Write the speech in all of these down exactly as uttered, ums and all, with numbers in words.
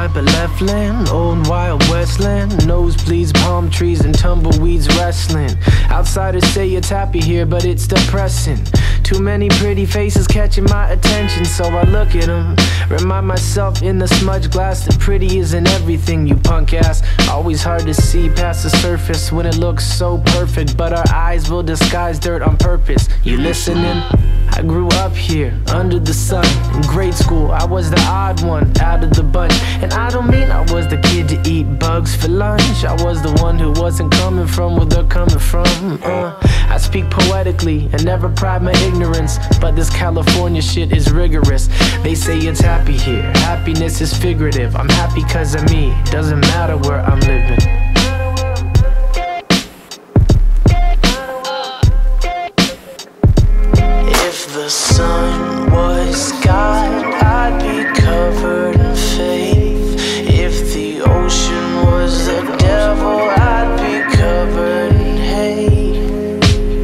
right but left land, old wild westland, nosebleeds, palm trees and tumbleweeds wrestling. Outsiders say it's happy here, but it's depressing. Too many pretty faces catching my attention, so I look at them, remind myself in the smudge glass that pretty isn't everything, you punk ass. Always hard to see past the surface when it looks so perfect, but our eyes will disguise dirt on purpose. You listening? I grew up here, under the sun. In grade school, I was the odd one out of the bunch. And I don't mean I was the kid to eat bugs for lunch. I was the one who wasn't coming from where they're coming from. uh, I speak poetically and never pride my ignorance, but this California shit is rigorous. They say it's happy here, happiness is figurative. I'm happy cause of me, doesn't matter where I'm living. If the sun was God, I'd be covered in faith. If the ocean was the devil, I'd be covered in hate.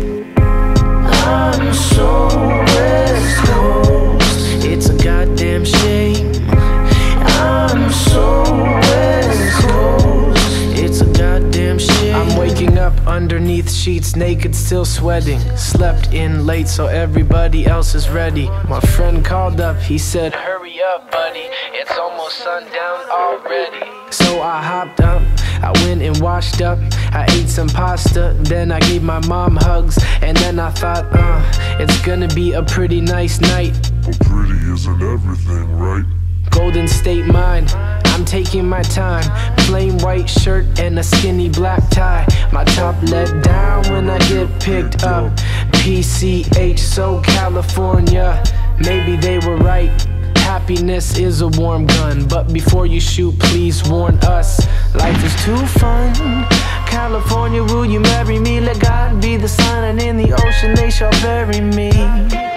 I'm so West Coast, it's a goddamn shame. I'm so West Coast, it's a goddamn shame. I'm waking up underneath sheets, naked, still sweating. Slept in late so everybody else is ready. My friend called up, he said, hurry up buddy, it's almost sundown already. So I hopped up, I went and washed up, I ate some pasta, then I gave my mom hugs. And then I thought, uh, it's gonna be a pretty nice night. But pretty isn't everything, right? Golden State mind, I'm taking my time. Plain white shirt and a skinny black tie. My top let down when I get picked up. P C H, so California. Maybe they were right, happiness is a warm gun. But before you shoot, please warn us, life is too fun. California, will you marry me? Let God be the sun, and in the ocean they shall bury me.